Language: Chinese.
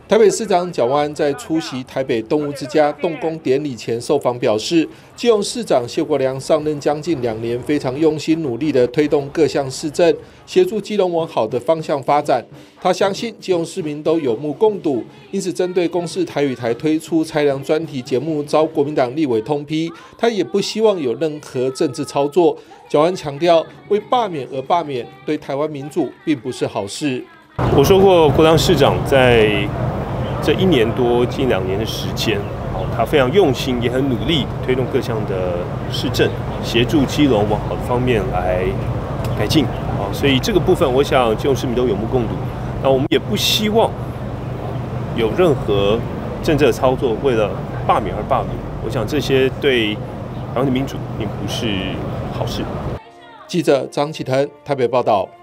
台北市长蒋万安在出席台北动物之家动工典礼前受访表示，基隆市长谢国良上任将近2年，非常用心努力地推动各项市政，协助基隆往好的方向发展。他相信基隆市民都有目共睹，因此针对公视台语台推出裁量专题节目遭国民党立委通批，他也不希望有任何政治操作。蒋万安强调，为罢免而罢免，对台湾民主并不是好事。 我说过，郭当市长在这1年多、近2年的时间，他非常用心，也很努力推动各项的市政，协助基隆往好的方面来改进。所以这个部分，我想基隆市民都有目共睹。那我们也不希望有任何政治的操作，为了罢免而罢免。我想这些对台湾的民主并不是好事。 记者张启腾台北报道。